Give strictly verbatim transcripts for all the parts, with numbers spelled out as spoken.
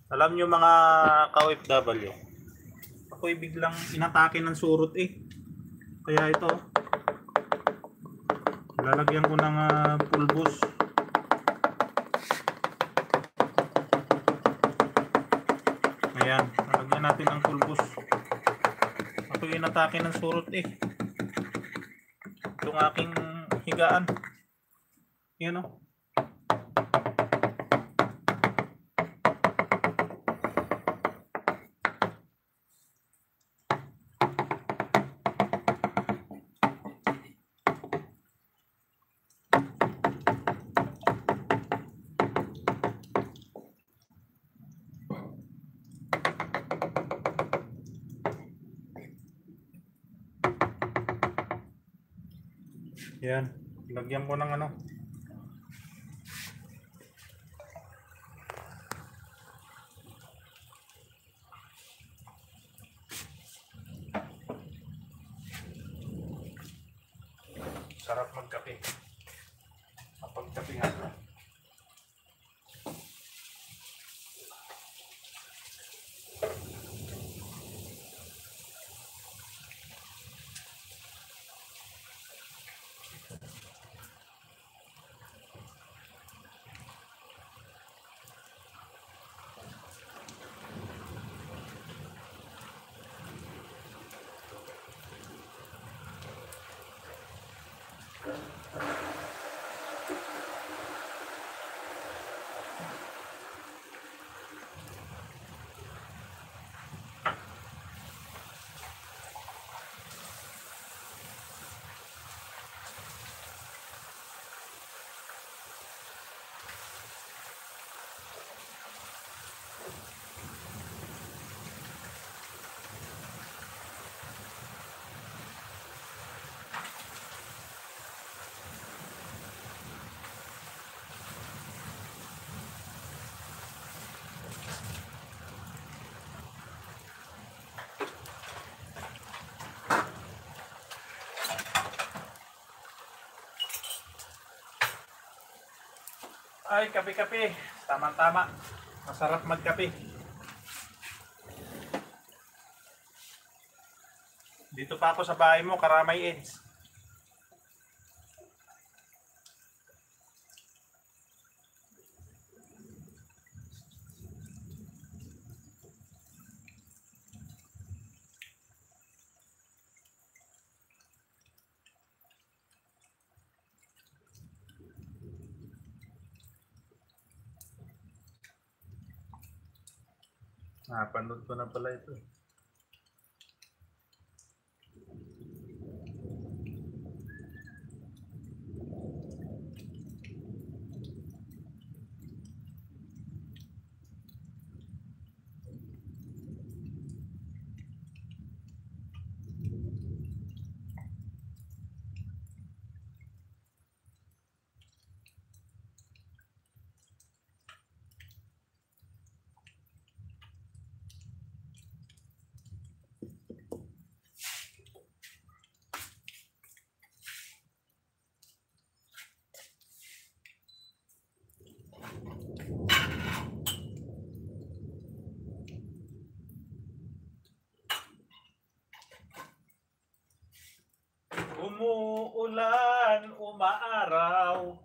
Alam nyo mga ka-O F W, ako'y biglang inatake ng surot eh. Kaya ito, lalagyan ko ng uh, pulbos. Ayan, lalagyan natin ang pulbos. Ako'y inatake ng surot eh. Itong aking higaan. Yan o. Yan, lagyan ko ng ano. Sarap magkape. Kapag kape nga. Ay, kape-kape. Tama-tama. Masarap magkape. Dito pa ako sa bahay mo, Karamay Edge. Napanood ko na pala ito. Umuulan, umaaraw,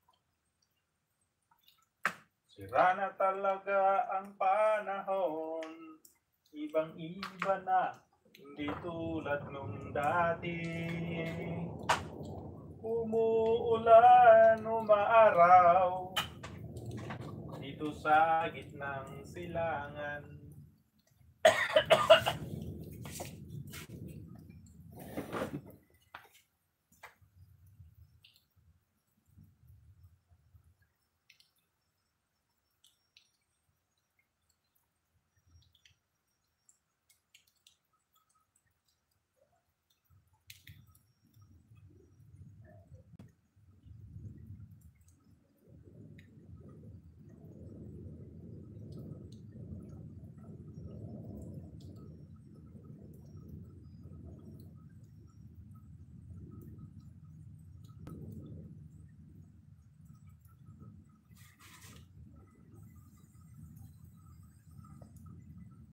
sira na talaga ang panahon. Ibang-iba na, hindi tulad nung dati. Umuulan, umaaraw, dito sa gitnang silangan.